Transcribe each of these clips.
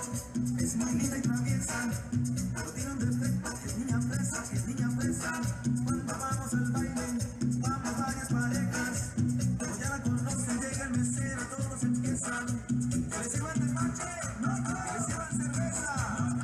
Es muy linda y traviesa, pero tiene un defecto, que es niña fresa, que es niña fresa. Cuando vamos al baile, vamos varias parejas. Como ya la conocen, llega el mesero, todos empiezan. Que le sirvan de noche, que le sirvan cerveza.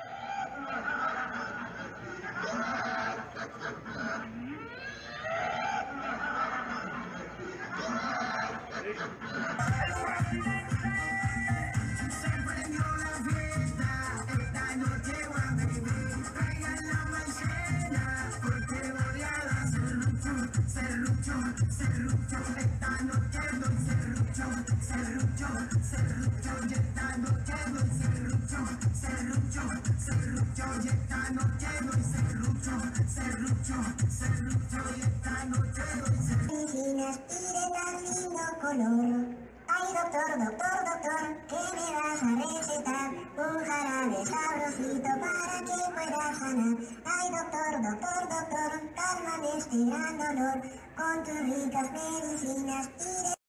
Tire tan lindo color. Ay, doctor, doctor, doctor, ¿qué me vas a recetar? Un jarabe sabrosito para que pueda sanar. Ay, doctor, doctor, doctor, cálmame este gran dolor. Con tus ricas medicinas, tire